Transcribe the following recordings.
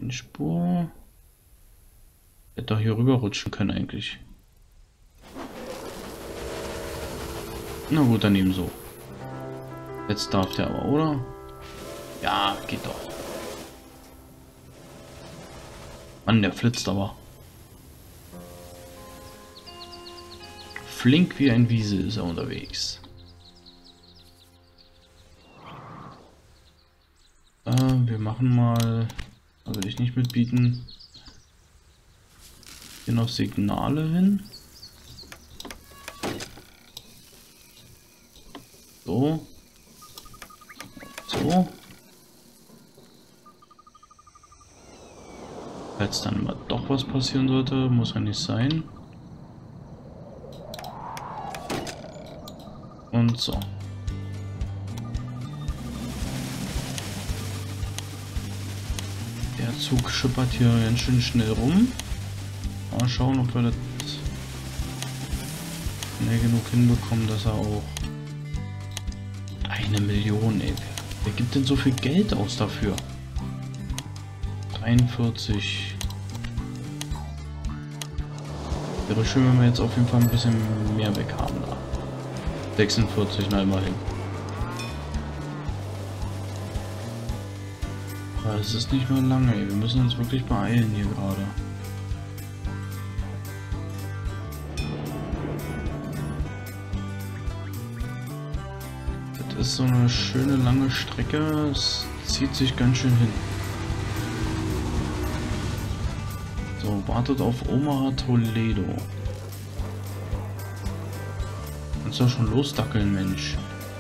Spur. Hätte doch hier rüber rutschen können eigentlich. Na gut, dann eben so. Jetzt darf der aber, oder? Ja, geht doch. Mann, der flitzt aber. Flink wie ein Wiesel ist er unterwegs. Wir machen mal... Da will ich nicht mitbieten. Hier noch Signale hin. So. So. Falls dann mal doch was passieren sollte, muss ja nicht sein. Und so. Der Zug schippert hier ganz schön schnell rum. Mal schauen, ob wir das schnell genug hinbekommen, dass er auch 1 Million, ey. Wer gibt denn so viel Geld aus dafür? 43. Wäre schön, wenn wir jetzt auf jeden Fall ein bisschen mehr weg haben da. 46, na immerhin. Aber es ist nicht mehr lange, ey. Wir müssen uns wirklich beeilen hier gerade. Das ist so eine schöne lange Strecke. Es zieht sich ganz schön hin. So, wartet auf Omaha Toledo. Kannst doch schon losdackeln, Mensch.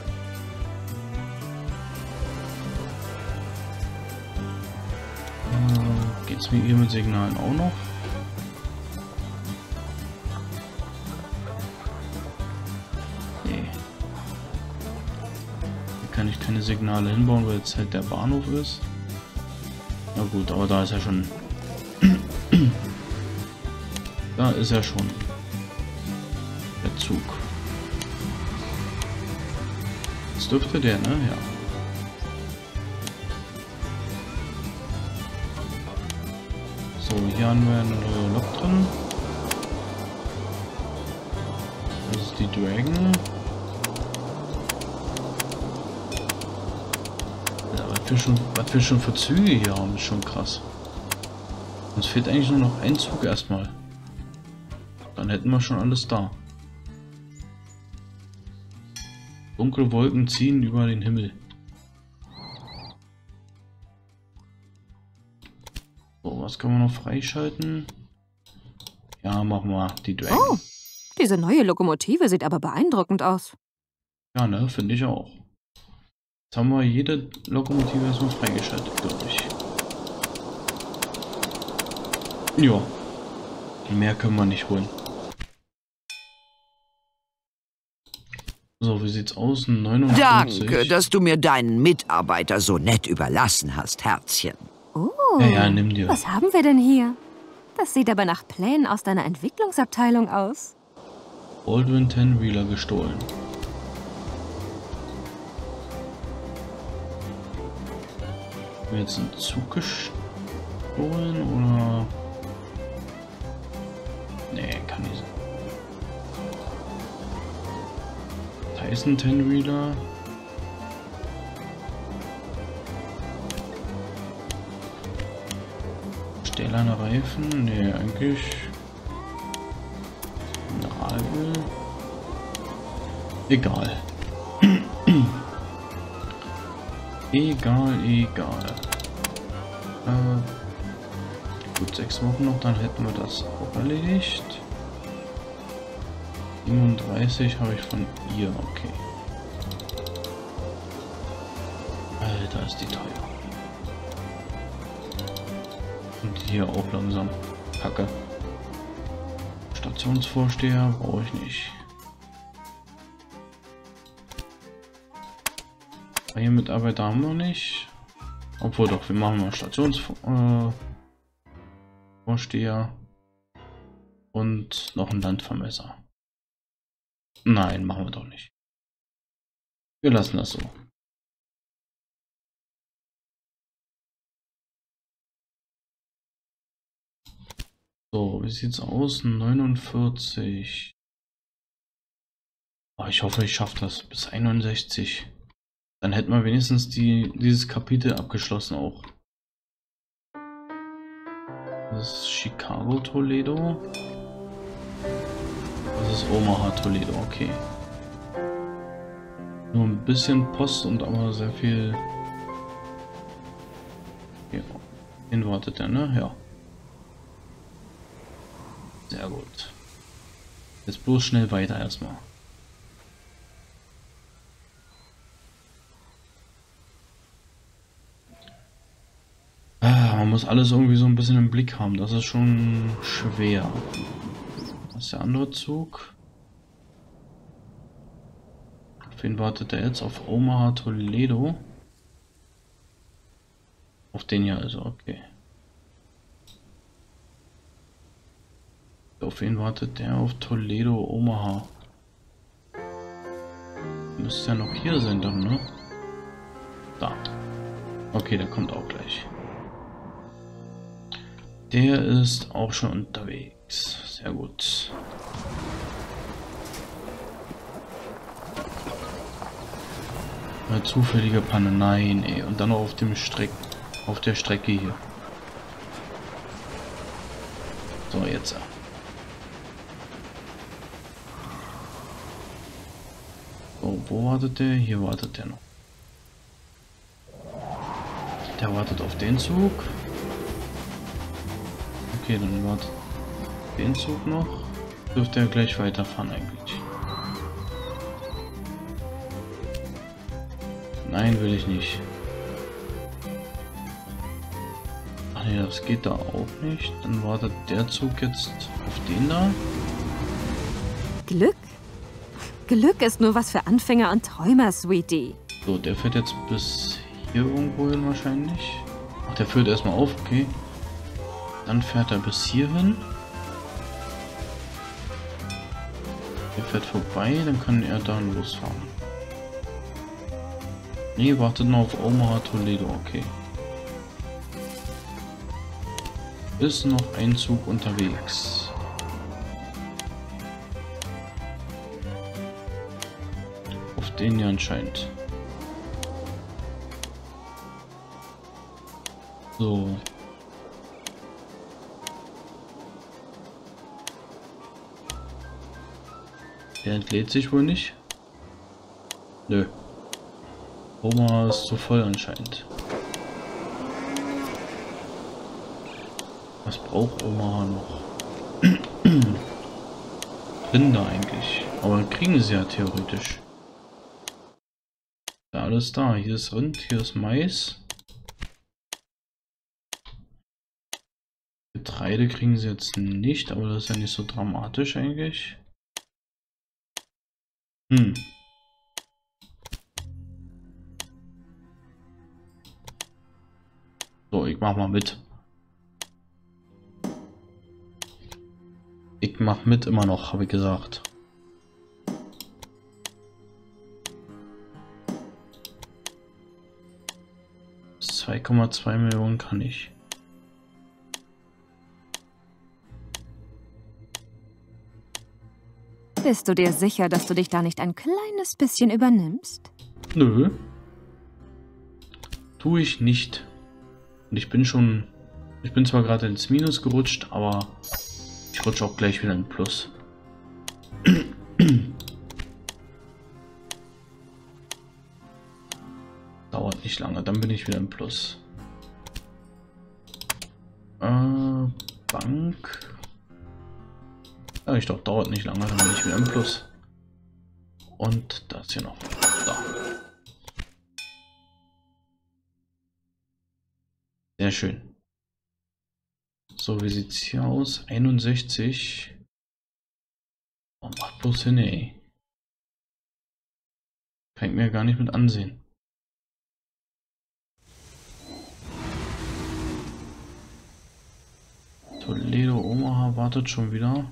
Geht's mir hier mit Signalen auch noch? Nee. Hier kann ich keine Signale hinbauen, weil jetzt halt der Bahnhof ist. Na gut, aber da ist ja schon... Da ist ja schon der Zug. Das dürfte der, ne? Ja. So, hier haben wir eine Lok drin. Das ist die Dragon. Ja, was wir schon für Züge hier haben, ist schon krass. Uns fehlt eigentlich nur noch ein Zug erstmal. Dann hätten wir schon alles da. Dunkle Wolken ziehen über den Himmel. So, was können wir noch freischalten? Ja, machen wir die Dragon. Oh, diese neue Lokomotive sieht aber beeindruckend aus. Ja, ne, finde ich auch. Jetzt haben wir jede Lokomotive erstmal freigeschaltet, glaube ich. Ja. Mehr können wir nicht holen. So, wie sieht's aus? 59. Danke, dass du mir deinen Mitarbeiter so nett überlassen hast, Herzchen. Oh, Ja, nimm dir. was haben wir denn hier? Das sieht aber nach Plänen aus deiner Entwicklungsabteilung aus. Baldwin 10 Wheeler gestohlen. Haben wir jetzt einen Zug gestohlen oder? Nee, kann nicht sein. Tyson 10 Wheeler. Stählerne Reifen? Nee, eigentlich. Mineralöl. Egal. Egal. Gut, 6 Wochen noch, dann hätten wir das auch erledigt. 37 habe ich von ihr, okay. Alter, ist die teuer. Und hier auch langsam. Kacke. Stationsvorsteher brauche ich nicht. Hier Mitarbeiter haben wir nicht. Obwohl doch, wir machen mal Stationsvorsteher. Und noch ein Landvermesser. Nein, machen wir doch nicht. Wir lassen das so. So, wie sieht's aus? 49. Oh, ich hoffe, ich schaffe das bis 61. Dann hätten wir wenigstens dieses Kapitel abgeschlossen auch. Das ist Chicago Toledo. Das ist Omaha Toledo, okay. Nur ein bisschen Post und aber sehr viel. Ja, den wartet er, ne? Ja. Sehr gut. Jetzt bloß schnell weiter erstmal. Man muss alles irgendwie so ein bisschen im Blick haben. Das ist schon schwer. Was ist der andere Zug? Auf wen wartet der jetzt? Auf Omaha Toledo? Auf den hier also, okay. Auf wen wartet der? Auf Toledo, Omaha. Müsste ja noch hier sein dann, ne? Da. Okay, der kommt auch gleich. Der ist auch schon unterwegs. Sehr gut. Eine zufällige Panne. Nein, ey. Und dann noch auf der Strecke hier. So, jetzt. So, wo wartet der? Hier wartet der noch. Der wartet auf den Zug. Okay, dann wartet den Zug noch. Dürfte er gleich weiterfahren eigentlich. Nein, will ich nicht. Ach nee, das geht da auch nicht. Dann wartet der Zug jetzt auf den da. Glück? Glück ist nur was für Anfänger und Träumer, Sweetie. So, der fährt jetzt bis hier irgendwo hin wahrscheinlich. Ach, der führt erstmal auf, okay. Dann fährt er bis hierhin. Der fährt vorbei, dann kann er da losfahren. Nee, wartet noch auf Omaha Toledo, okay. Ist noch ein Zug unterwegs. Auf den hier anscheinend. So. Der entlädt sich wohl nicht. Nö. Omaha ist zu voll anscheinend. Was braucht Omaha noch? Rinder eigentlich. Aber kriegen sie ja theoretisch. Ja, alles da. Hier ist Rind, hier ist Mais. Getreide kriegen sie jetzt nicht, aber das ist ja nicht so dramatisch eigentlich. So, ich mach mal mit. Ich mach mit immer noch, habe ich gesagt. Bis 2,2 Millionen kann ich. Bist du dir sicher, dass du dich da nicht ein kleines bisschen übernimmst? Nö. Tue ich nicht. Und ich bin zwar gerade ins Minus gerutscht, aber ich rutsche auch gleich wieder in Plus. Dauert nicht lange, dann bin ich wieder im Plus. Bank. Ja, ich glaube, dauert nicht lange, dann bin ich wieder im Plus. Und das hier noch. Da. Sehr schön. So, wie sieht's hier aus? 61. Oh, macht bloß hin, ey. Kann ich mir gar nicht mit ansehen. Toledo, Omaha wartet schon wieder.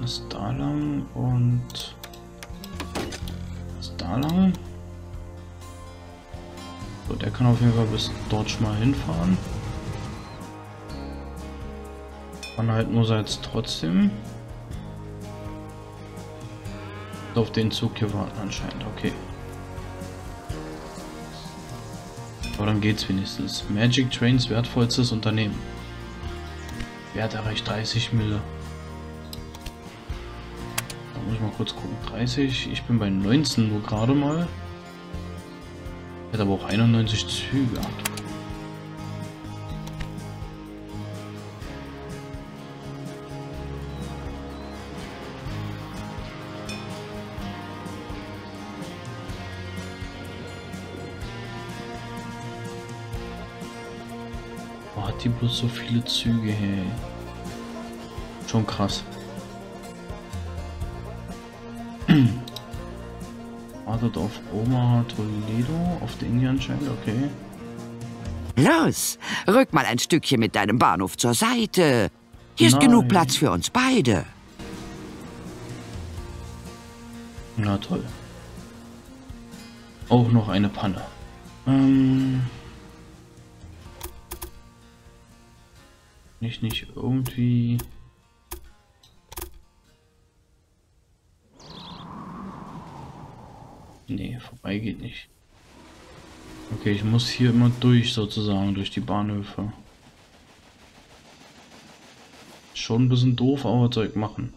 ist da lang und ist da lang. So, der kann auf jeden Fall bis dort schon mal hinfahren. Anhalten muss er jetzt trotzdem. Auf den Zug hier warten anscheinend, okay. Aber dann geht's wenigstens. Magic Trains wertvollstes Unternehmen. Wert erreicht 30 Mille. Da muss ich mal kurz gucken. 30, ich bin bei 19 nur gerade mal. Hat aber auch 91 Züge. Oh, hat die bloß so viele Züge, hey. Schon krass. Wartet auf Omaha Toledo, auf den hier anscheinend, okay. Los, rück mal ein Stückchen mit deinem Bahnhof zur Seite. Hier ist genug Platz für uns beide. Na toll. Auch noch eine Panne. Nicht irgendwie... Nee, vorbei geht nicht. Okay, ich muss hier immer durch, sozusagen, durch die Bahnhöfe. Schon ein bisschen doof, aber Zeug machen.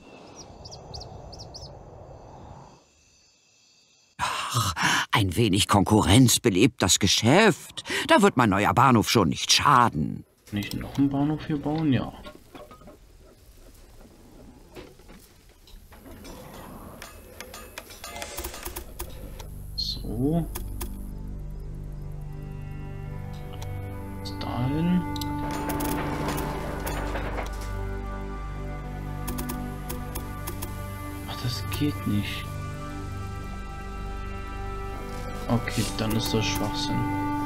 Ach, ein wenig Konkurrenz belebt das Geschäft. Da wird mein neuer Bahnhof schon nicht schaden. Nicht noch einen Bahnhof hier bauen? Ja. So. Bis dahin. Ach, das geht nicht. Okay, dann ist das Schwachsinn.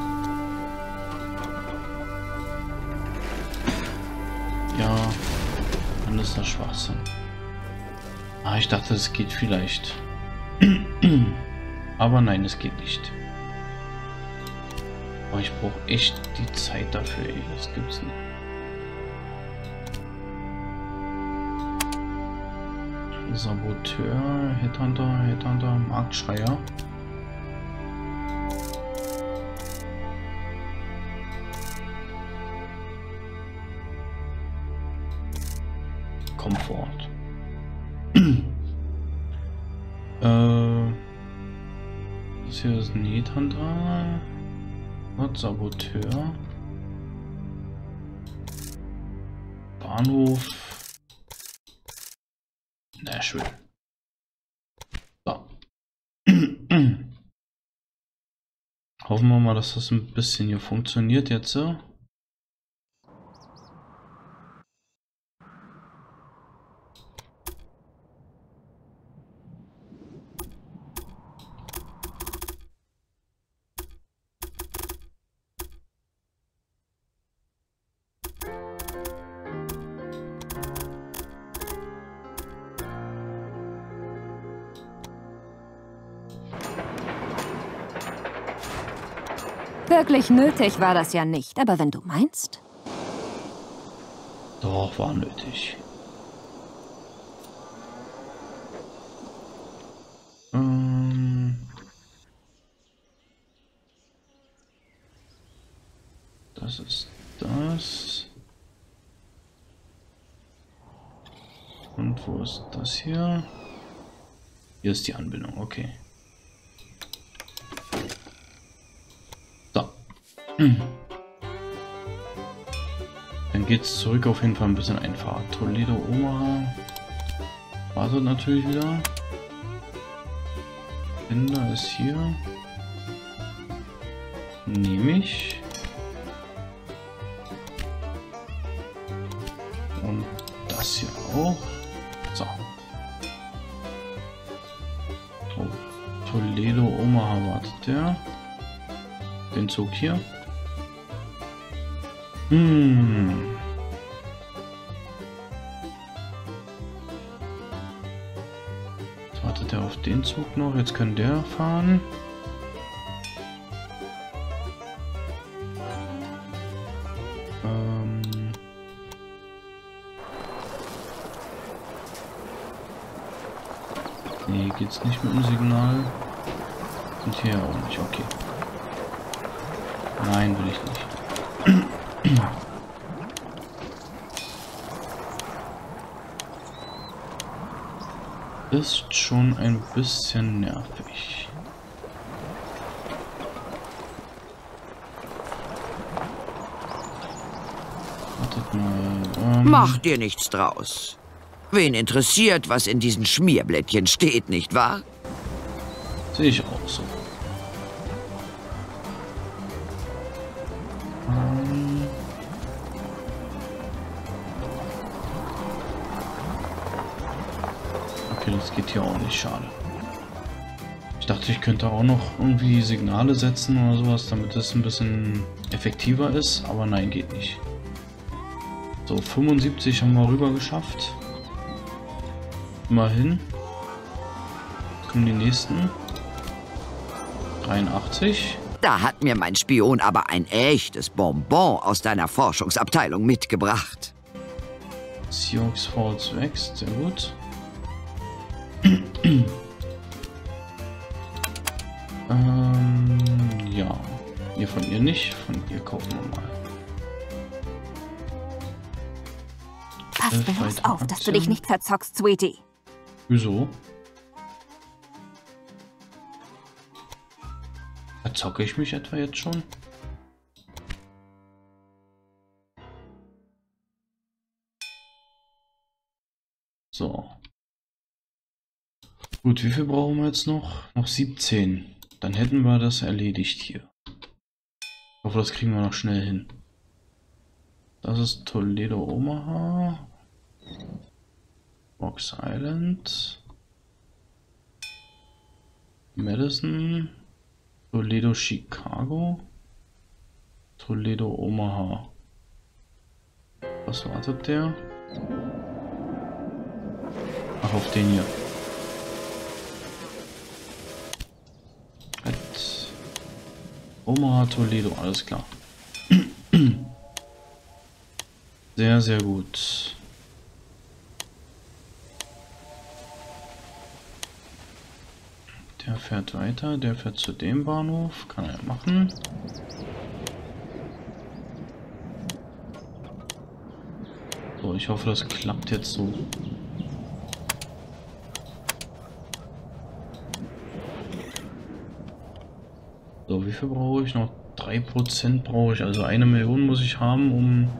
Ja, dann ist das Schwachsinn. Ah, ich dachte, es geht vielleicht. Aber nein, es geht nicht. Aber ich brauche echt die Zeit dafür, ey. Das gibt's nicht. Saboteur, Headhunter, Marktschreier. Komfort. Das hier ist ein Headhunter. Und Saboteur. Bahnhof. Nashville. So. Hoffen wir mal, dass das ein bisschen hier funktioniert jetzt. Wirklich nötig war das ja nicht, aber wenn du meinst. Doch, war nötig. Das ist das. Und wo ist das hier? Hier ist die Anbindung, okay. So. Dann geht's zurück auf jeden Fall ein bisschen einfacher. Toledo, Omaha. Wartet natürlich wieder. Binder ist hier. Nehme ich. Und das hier auch. So. Oh. Toledo, Omaha wartet der. Den Zug hier. Wartet er auf den Zug noch? Jetzt kann der fahren. Nee, geht's nicht mit dem Signal. Und hier auch nicht, okay. Nein, will ich nicht. Ist schon ein bisschen nervig. Wartet mal. Mach dir nichts draus. Wen interessiert, was in diesen Schmierblättchen steht, nicht wahr? Sehe ich auch so. Okay, das geht hier auch nicht, schade. Ich dachte, ich könnte auch noch irgendwie Signale setzen oder sowas, damit es ein bisschen effektiver ist, aber nein, geht nicht. So, 75 haben wir rüber geschafft. Immerhin. Jetzt kommen die nächsten. 83. Da hat mir mein Spion aber ein echtes Bonbon aus deiner Forschungsabteilung mitgebracht. Sioux Falls wächst, sehr gut. Ja. Ihr von ihr nicht, von ihr kaufen wir mal. Pass bloß auf, dass du dich nicht verzockst, Sweetie. Wieso? Verzocke ich mich etwa jetzt schon? So. Gut, wie viel brauchen wir jetzt noch? Noch 17. Dann hätten wir das erledigt hier. Ich hoffe, das kriegen wir noch schnell hin. Das ist Toledo Omaha. Box Island. Madison. Toledo Chicago. Toledo Omaha. Was wartet der? Ach, auf den hier. Omaha, Toledo, alles klar. Sehr, sehr gut. Der fährt weiter, der fährt zu dem Bahnhof, kann er machen. So, ich hoffe, das klappt jetzt so. So, wie viel brauche ich noch? 3% brauche ich, also 1 Million muss ich haben, um...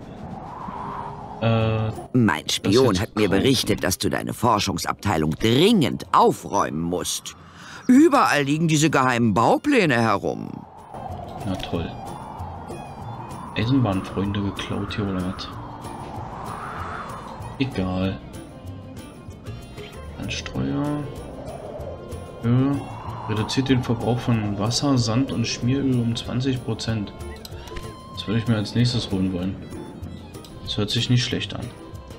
Mein Spion hat mir berichtet, dass du deine Forschungsabteilung dringend aufräumen musst. Überall liegen diese geheimen Baupläne herum. Na toll. Eisenbahnfreunde geklaut hier oder was? Egal. Anstreuer. Höhe. Reduziert den Verbrauch von Wasser, Sand und Schmieröl um 20%. Das würde ich mir als nächstes holen wollen. Das hört sich nicht schlecht an.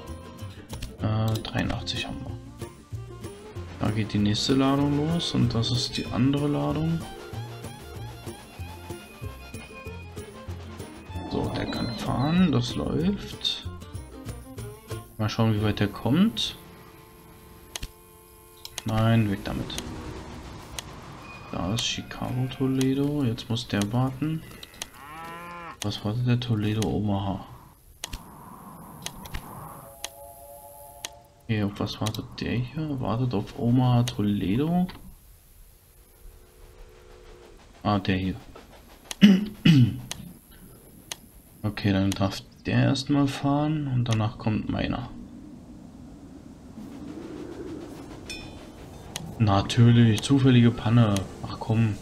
83 haben wir. Da geht die nächste Ladung los und das ist die andere Ladung. So, der kann fahren, das läuft. Mal schauen, wie weit der kommt. Nein, weg damit. Da ist Chicago Toledo, jetzt muss der warten. Was wartet der? Toledo Omaha? Okay, auf was wartet der hier? Wartet auf Omaha Toledo. Ah, der hier. Okay, dann darf der erstmal fahren und danach kommt meiner. Natürlich, zufällige Panne. Ach komm.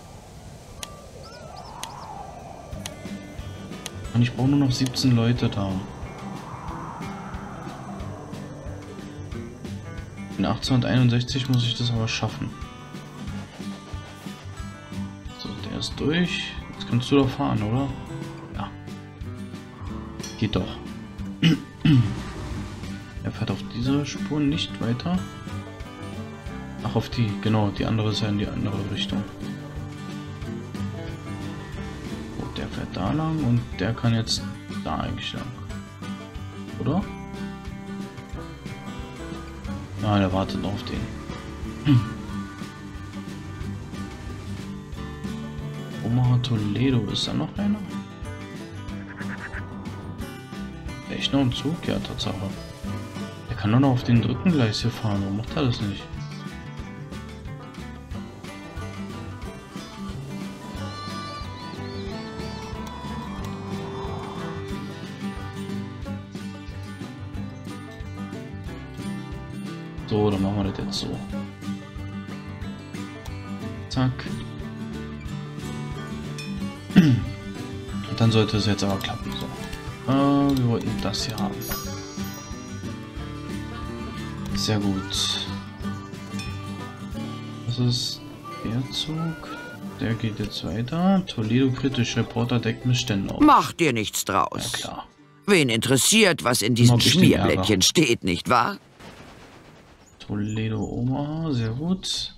Und ich brauche nur noch 17 Leute da. In 1861 muss ich das aber schaffen. So, der ist durch. Jetzt kannst du doch fahren, oder? Ja. Geht doch. Er fährt auf dieser Spur nicht weiter. Ach, Ach, auf die, genau, die andere ist ja in die andere Richtung. So, der fährt da lang und der kann jetzt da eigentlich lang. Oder? Ah, der wartet noch auf den. Omaha Toledo, ist da noch einer? Echt noch ein Zug? Ja, Tatsache. Der kann doch noch auf den dritten Gleis hier fahren, warum macht er das nicht? So, dann machen wir das jetzt so. Zack. Dann sollte es jetzt aber klappen. So. Wir wollten das hier haben. Sehr gut. Das ist der Zug. Der geht jetzt weiter. Toledo British Reporter deckt Missstände auf. Mach dir nichts draus. Ja, klar. Wen interessiert, was in diesen Schmierblättchen steht, nicht wahr? Toledo Omaha, sehr gut.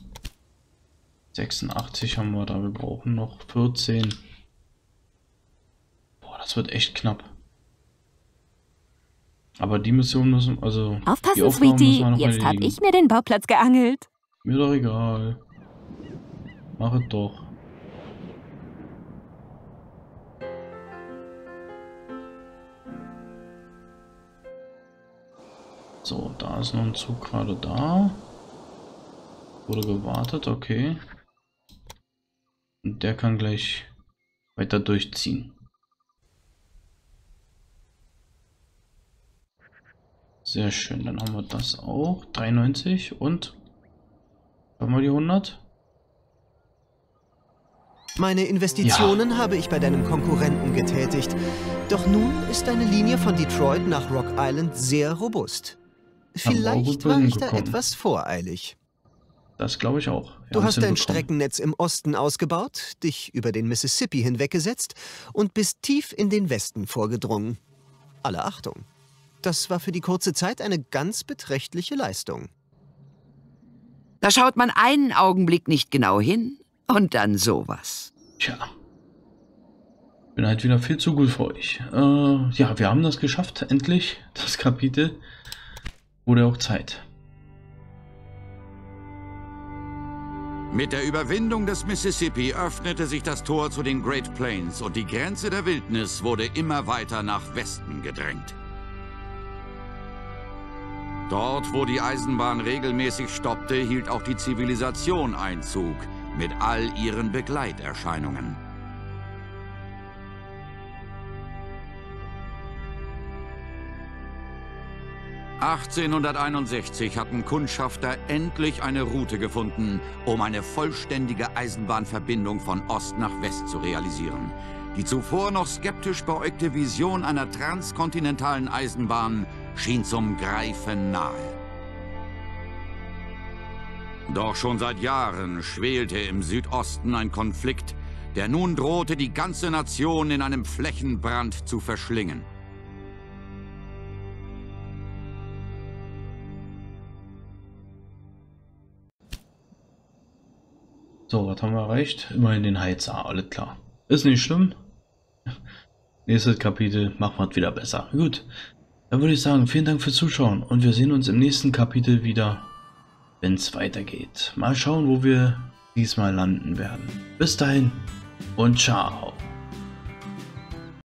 86 haben wir da, wir brauchen noch 14. Boah, das wird echt knapp. Aber die Mission müssen, also aufpassen, Sweetie, jetzt habe ich mir den Bauplatz geangelt. Mir doch egal. Mach es doch. So, da ist noch ein Zug gerade da. Wurde gewartet, okay. Und der kann gleich weiter durchziehen. Sehr schön, dann haben wir das auch. 93 und haben wir die 100? Meine Investitionen habe ich bei deinem Konkurrenten getätigt. Doch nun ist deine Linie von Detroit nach Rock Island sehr robust. Vielleicht war ich da etwas voreilig. Das glaube ich auch. Du hast dein Streckennetz im Osten ausgebaut, dich über den Mississippi hinweggesetzt und bist tief in den Westen vorgedrungen. Alle Achtung. Das war für die kurze Zeit eine ganz beträchtliche Leistung. Da schaut man einen Augenblick nicht genau hin und dann sowas. Tja. Bin halt wieder viel zu gut für euch. Ja, wir haben das geschafft, endlich. Das Kapitel. Wurde auch Zeit. Mit der Überwindung des Mississippi öffnete sich das Tor zu den Great Plains und die Grenze der Wildnis wurde immer weiter nach Westen gedrängt. Dort, wo die Eisenbahn regelmäßig stoppte, hielt auch die Zivilisation Einzug mit all ihren Begleiterscheinungen. (1861) hatten Kundschafter endlich eine Route gefunden, um eine vollständige Eisenbahnverbindung von Ost nach West zu realisieren. Die zuvor noch skeptisch beäugte Vision einer transkontinentalen Eisenbahn schien zum Greifen nahe. Doch schon seit Jahren schwelte im Südosten ein Konflikt, der nun drohte, die ganze Nation in einem Flächenbrand zu verschlingen. So, was haben wir erreicht? Immerhin den Heizer, alles klar. Ist nicht schlimm. Nächstes Kapitel machen wir es wieder besser. Gut, dann würde ich sagen, vielen Dank fürs Zuschauen und wir sehen uns im nächsten Kapitel wieder, wenn es weitergeht. Mal schauen, wo wir diesmal landen werden. Bis dahin und ciao.